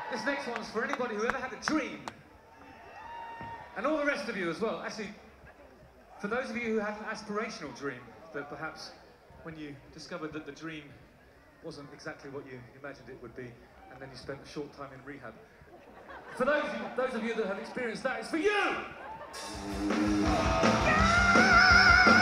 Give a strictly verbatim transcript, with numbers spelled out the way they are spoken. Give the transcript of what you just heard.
This next one's for anybody who ever had a dream. And all the rest of you as well. Actually, for those of you who had an aspirational dream, that perhaps when you discovered that the dream wasn't exactly what you imagined it would be, and then you spent a short time in rehab. For those of you, those of you that have experienced that, it's for you!